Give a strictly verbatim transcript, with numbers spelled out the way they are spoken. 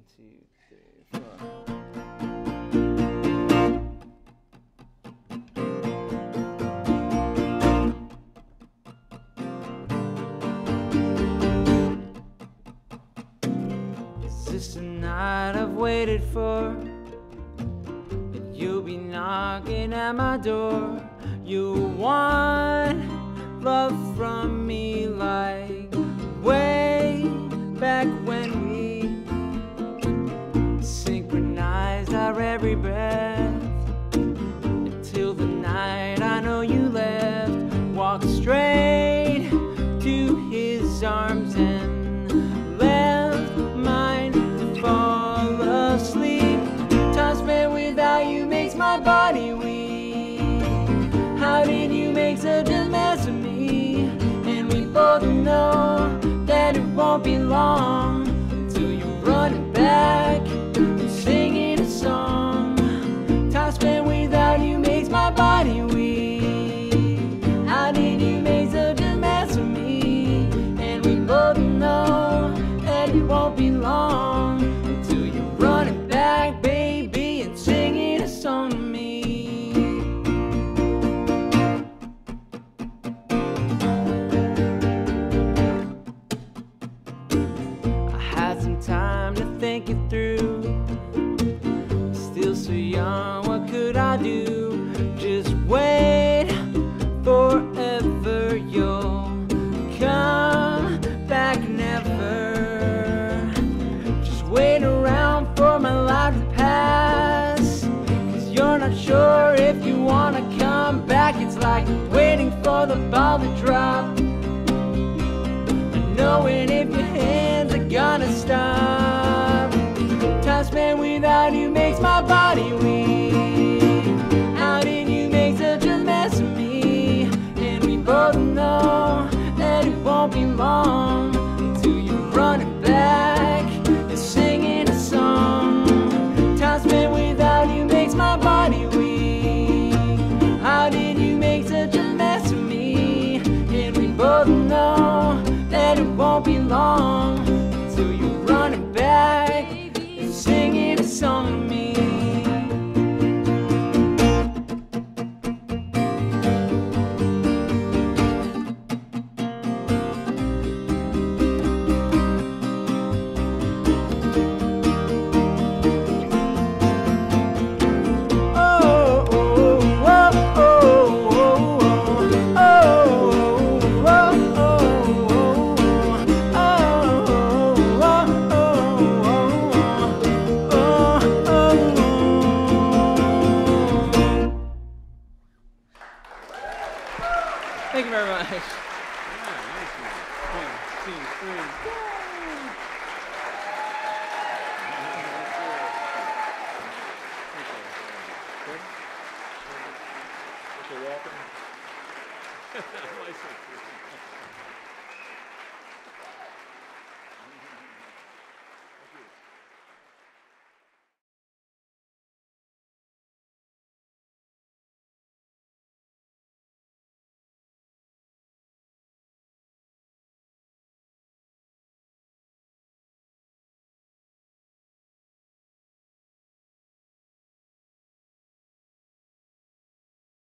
two, three, four. Is this the night I've waited for? That you'll be knocking at my door. You want love from me like way back when we synchronized our every breath, until the night I know you left. Walked straight to his arms and left mine to fall asleep. Time spent without you makes my body weak. How did you make such a mess of me? And we both know that it won't be long until you're running back and singing a song. Time spent without you makes my body weak. How did you make such a mess of me? And we both know that it won't be long until you're running back, baby, and singing a song to me. Time to think it through. Still so young, what could I do? Just wait forever, you'll come back never. Just wait around for my life to pass, 'cause you're not sure if you wanna come back. It's like waiting for the ball to drop, and knowing if your hands are gonna stop. Time spent without you makes my body weak. How did you make such a mess of me? And we both know that it won't be long until you're running back and singing a song. Time spent without you makes my body weak. How did you make such a mess of me? And we both know that it won't be long until you're running back and singing a song to me. Thank you very much. Yeah, nice one. One, two, three, go!